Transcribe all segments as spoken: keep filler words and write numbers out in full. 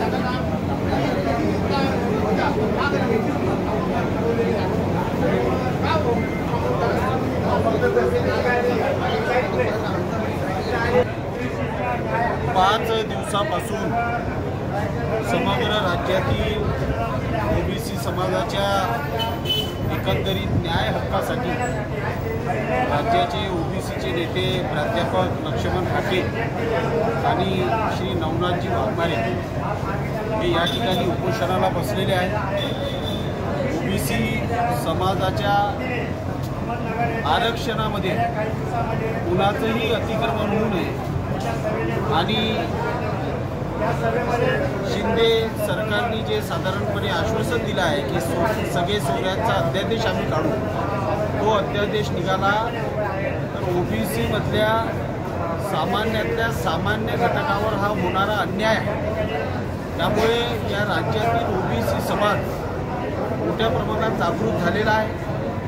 पाच दिवसापासून समग्र राज्यातील ओबीसी समाजाच्या एकंदरीत न्याय हक्कासाठी राज्याचे ओबीसीचे नेते प्राध्यापक लक्ष्मण हाके आणि श्री नवनाथजी वाघमारे हे या ठिकाणी उपोषणाला बसलेले आहेत। ओबीसी समाजाच्या आरक्षणामध्ये कुणाचंही अतिक्रमण होऊ नये आणि शिंदे सरकारने जे साधारणपणे आश्वासन दिलं आहे की सगळे सोयऱ्यांचा अध्यादेश आम्ही काढू, तो अध्यादेश निघाला तर ओबीसी मधल्या सामान्यातल्या सामान्य घटकावर हा होणारा अन्याय आहे। त्यामुळे या राज्यातील ओबीसी समाज मोठ्या प्रमाणात जागृत झालेला आहे।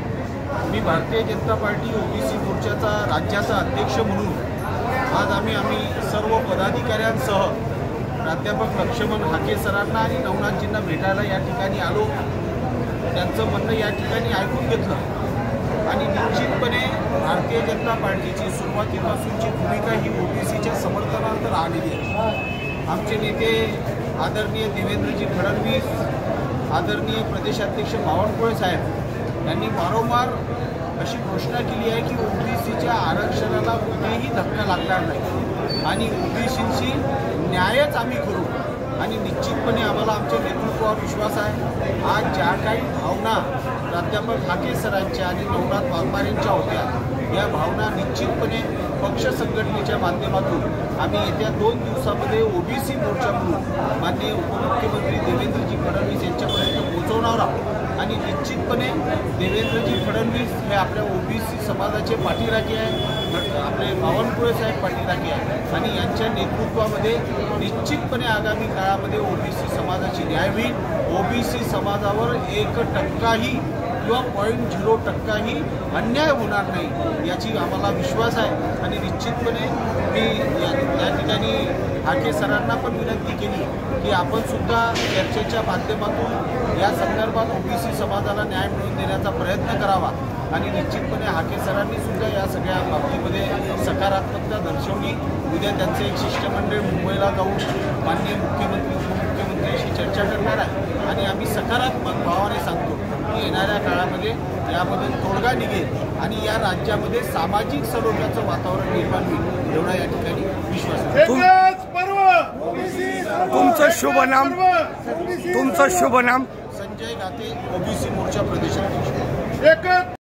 मी भारतीय जनता पार्टी ओबीसी मोर्चाचा राज्याचा अध्यक्ष म्हणून आज आम्ही आम्ही सर्व पदाधिकाऱ्यांसह प्राध्यापक लक्ष्मण हाके सरांना आणि नवनाथजींना भेटायला या ठिकाणी आलो। त्यांचं म्हणणं या ठिकाणी ऐकून घेतलं आणि निश्चितपणे भारतीय जनता पार्टीची सुरुवातीपासूनची भूमिका ही ओबीसीच्या समर्थनार्थ राहिलेली आहे। आमचे नेते आदरणीय देवेंद्रजी फडणवीस, आदरणीय प्रदेशाध्यक्ष बावनकुळे साहेब यांनी वारंवार अशी घोषणा केली आहे की ओबीसीच्या आरक्षणाला कुठेही धक्का लागणार नाही आणि ओबीसीची न्यायच आम्ही करू आणि निश्चितपणे आम्हाला आमच्या नेतृत्वावर विश्वास आहे। आज ज्या काही भावना प्राध्यापक हाके सरांच्या आणि नवनाथ वाघमारेंच्या होत्या, या भावना निश्चितपणे पक्ष संघटनेच्या माध्यमातून आम्ही येत्या दोन दिवसामध्ये ओबीसी मोर्चा म्हणून माननीय उपमुख्यमंत्री देवेंद्रजी फडणवीस यांच्यापर्यंत पोहोचवणार आहोत आणि निश्चितपणे देवेंद्रजी फडणवीस हे आपल्या ओबीसी समाजाचे पाठीराखे आहे, आपले बावनकुळे साहेब पाठीराखे आहे आणि यांच्या नेतृत्वामध्ये निश्चितपणे आगामी काळामध्ये ओबीसी समाजाची न्याय होईल। ओबीसी समाजावर एक टक्काही किंवा पॉईंट झिरो टक्काही अन्याय होणार नाही याची आम्हाला विश्वास आहे आणि निश्चितपणे मी या, या ठिकाणी हाके सरांना पण विनंती केली की आपण सुद्धा चर्चेच्या माध्यमातून या संदर्भात ओबीसी समाजाला न्याय मिळवून देण्याचा प्रयत्न करावा आणि निश्चितपणे हाके सरांनी सुद्धा या सगळ्या बाबतीमध्ये सकारात्मकता दर्शवली। उद्या त्यांचे एक शिष्टमंडळ मुंबईला जाऊन माननीय मुख्यमंत्री उपमुख्यमंत्र्यांशी चर्चा करणार आहे आणि आम्ही सकारात्मक भावाने सांगतो की येणाऱ्या काळामध्ये यामधून तोडगा निघेल आणि या राज्यामध्ये सामाजिक सलोख्याचं वातावरण निर्माण होईल एवढा या ठिकाणी विश्वास आहे। तुमचं शुभ नाम? तुमचं शुभ नाम? संजय गाते, ओबीसी मोर्चा प्रदेशाध्यक्ष।